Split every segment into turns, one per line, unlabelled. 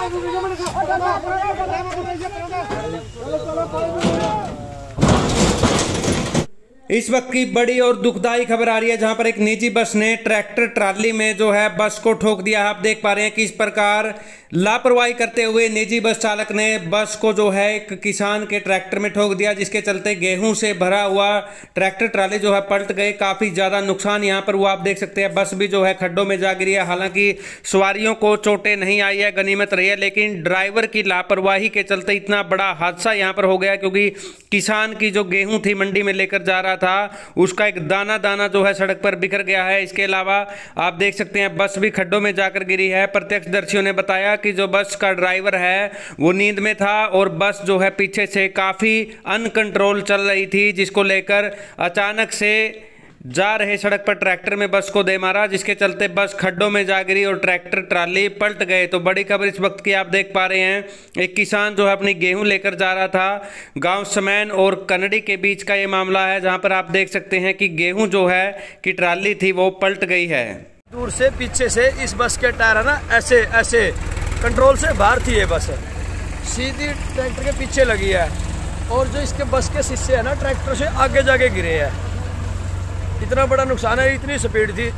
इस वक्त की बड़ी और दुखदाई खबर आ रही है जहां पर एक निजी बस ने ट्रैक्टर ट्राली में जो है बस को ठोक दिया। आप देख पा रहे हैं कि इस प्रकार लापरवाही करते हुए निजी बस चालक ने बस को जो है एक किसान के ट्रैक्टर में ठोक दिया, जिसके चलते गेहूं से भरा हुआ ट्रैक्टर ट्राली जो है पलट गए। काफी ज्यादा नुकसान यहां पर वो आप देख सकते हैं। बस भी जो है खड्डों में जा गिरी है। हालांकि सवारियों को चोटें नहीं आई है, गनीमत रही है, लेकिन ड्राइवर की लापरवाही के चलते इतना बड़ा हादसा यहां पर हो गया, क्योंकि किसान की जो गेहूं थी मंडी में लेकर जा रहा था उसका एक दाना दाना जो है सड़क पर बिखर गया है। इसके अलावा आप देख सकते हैं बस भी खड्डों में जाकर गिरी है। प्रत्यक्षदर्शियों ने बताया कि जो बस का ड्राइवर है वो नींद में था और बस जो है पीछे से काफी अनकंट्रोल चल रही थी, जिसको लेकर अचानक से जा रहे सड़क पर ट्रैक्टर में बस को दे मारा, जिसके चलते बस खड्डों में जा गिरी और ट्रैक्टर ट्राली पलट गए। तो बड़ी खबर इस वक्त की आप देख पा रहे हैं, एक किसान जो है अपनी गेहूं लेकर जा रहा था। गांव समैन और कनडी के बीच का ये मामला है, जहां पर आप देख सकते हैं कि गेहूं जो है कि ट्राली थी वो पलट गई है।
दूर से पीछे से इस बस के टायर है ना ऐसे ऐसे कंट्रोल से बाहर थी ये बस, सीधी ट्रैक्टर के पीछे लगी है और जो इसके बस के शीशे है ना ट्रैक्टर से आगे जाके गिरे हैं। इतना बड़ा नुकसान है, इतनी स्पीड थी,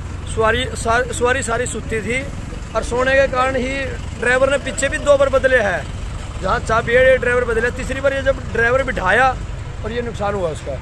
सवारी सारी सुती थी और सोने के कारण ही ड्राइवर ने पीछे भी 2 बार बदले हैं। जहाँ चाबी है ड्राइवर बदले, तीसरी बार ये जब ड्राइवर बिठाया और ये नुकसान हुआ उसका।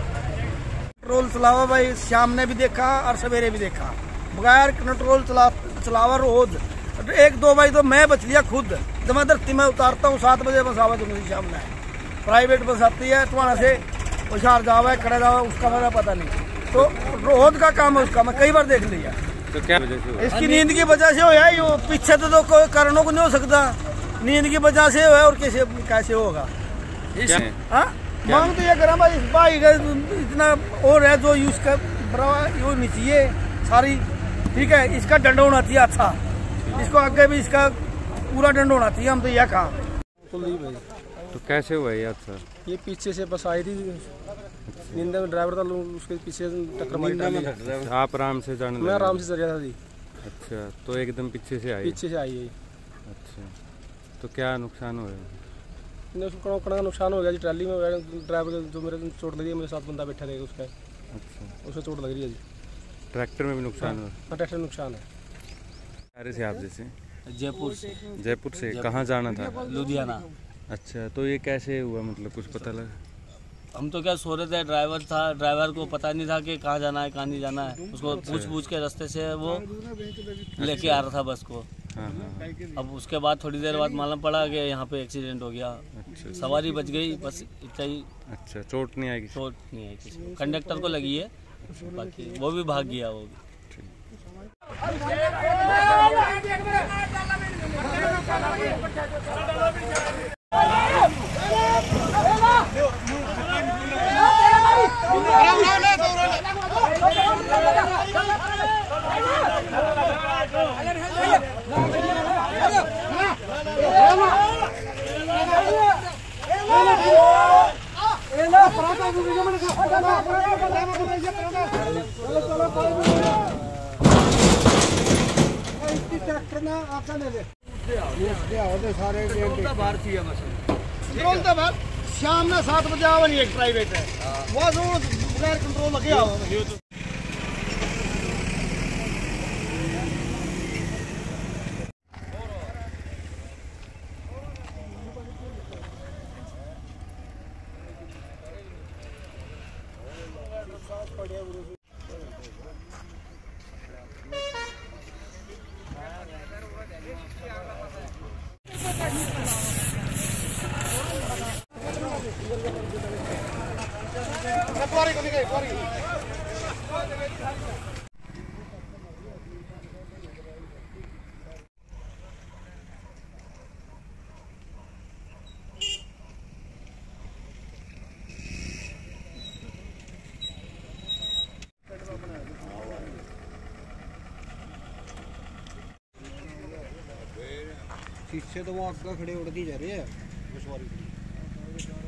कंट्रोल चलावा भाई, शाम ने भी देखा और सवेरे भी देखा, बगैर कंट्रोल चलावा रोज 1-2 बजे तो मैं बच लिया खुद। जब मैं धरती में उतारता हूँ 7 बजे बस आवा तुम्हें शाम में प्राइवेट बस आती है तुम्हारा से होशियार जावा है खड़ा जावा, उसका मेरा पता नहीं। तो रोज का काम है उसका, मैं कई बार देख लिया।
तो क्या वजह से हुआ?
इसकी नींद की वजह से हुआ है, यो पीछे तो कोई कारणों को नहीं हो सकता, नींद की वजह से हुआ है और कैसे होगा। मांग तो ये करा भाई, भाई इतना और है जो यूज कर वो नहीं चाहिए सारी, ठीक है। इसका दंड होना चाहिए अच्छा, इसको आगे भी इसका पूरा दंड होना चाहिए। हम तो यह कहा
तो कैसे हुआ यार सर?
ये पीछे से बस आई थी, नींद में ड्राइवर था, उसके पीछे टक्कर मारी।
आप आराम से जाने?
मैं आराम से चल रहा था जी।
अच्छा, तो एकदम पीछे से आई?
पीछे से आई है।
अच्छा, तो क्या नुकसान हुआ?
कड़ा नुकसान हो गया जी, ट्राली में ड्राइवर जो मेरे चोट लगी है, मेरे साथ बंदा बैठा रहेगा उसका। अच्छा, उसे चोट लग रही है जी।
ट्रैक्टर में भी नुकसान हुआ?
हाँ, ट्रैक्टर में नुकसान है।
अरे से आप जैसे
जयपुर से।
जयपुर से कहाँ जाना था?
लुधियाना।
अच्छा, तो ये कैसे हुआ, मतलब कुछ पता लगा?
हम तो क्या सो रहे थे, ड्राइवर था, ड्राइवर को पता नहीं था कि कहाँ जाना है कहाँ नहीं जाना है। उसको पूछ के रास्ते से वो लेके आ रहा था बस को।
हाँ हाँ।
अब उसके बाद थोड़ी देर बाद मालूम पड़ा कि यहाँ पे एक्सीडेंट हो गया।
अच्छा,
सवारी बच गई बस इतना ही।
अच्छा, चोट नहीं आई?
चोट नहीं आई किसी को, कंडक्टर को लगी है, बाकी वो भी भाग गया। वो भी
शाम में 7 बजे आवा नहीं, एक प्राइवेट है वो बगैर कंट्रोल लगे आओ। शीशे तो वो आगे खड़े उड़ती जा रहे हैं।